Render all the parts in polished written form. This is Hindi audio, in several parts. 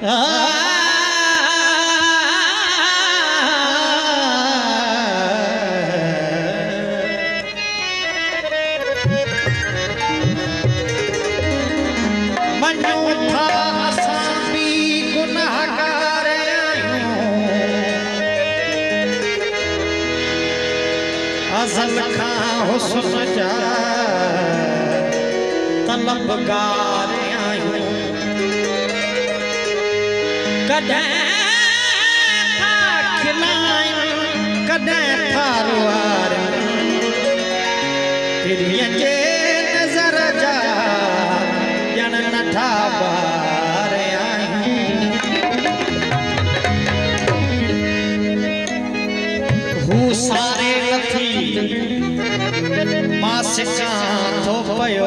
असल खां हुस्न जा तलबगार आहियूं कॾहिं था खिलायूं कॾहिं था रुआरियूं पिरीअ जे नज़र जा ॼण नथा ॿार आहियूं हू सारे मासिका थो पयो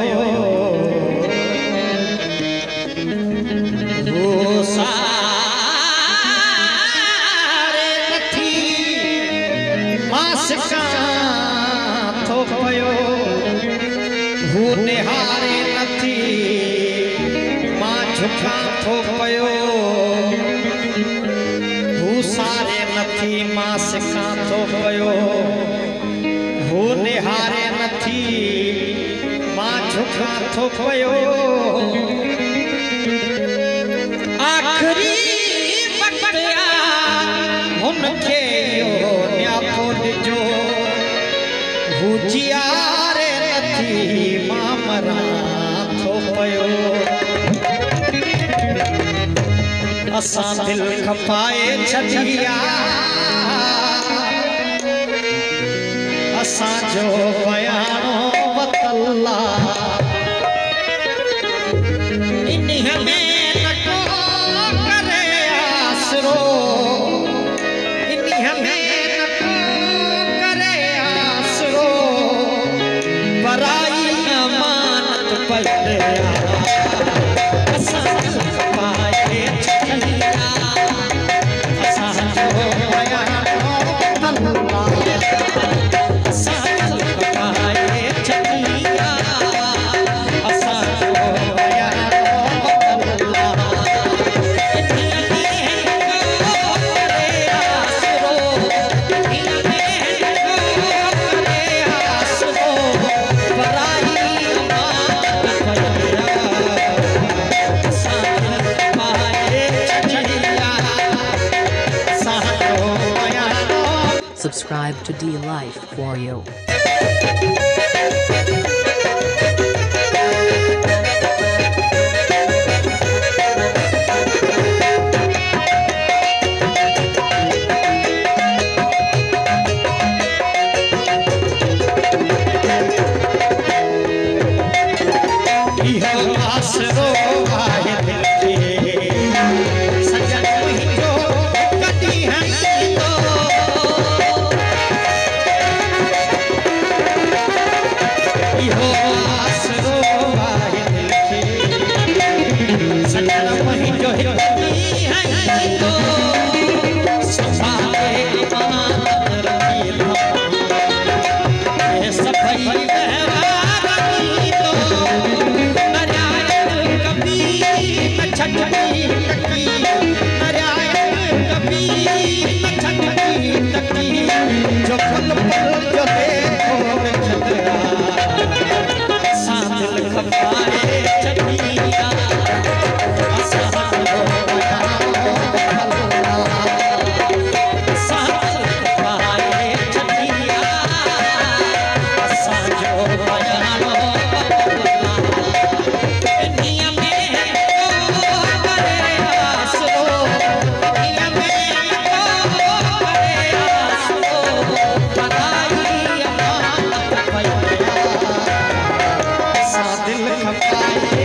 वो सारे नथी मासिका थो पयो वो निहारे नथी मां झुका थो पयो वो सारे नथी मासिका थो पयो वो निहारे नथी मां झुका थो पयो आखिरी वक्त हुनखे इहो न्यापो ॾिजो हू जियारे नथी मां मरां थो पयो असां दिलि खपाए छॾी असांजो बयानो वतल्ला इन्हीअ में न को करे आसरो इन्हीअ में न को करे आसरो पराई अमानत पले असां पाए छॾिया असांजो बयानो वतल्ला Subscribe to D Life for you. दिल खपाए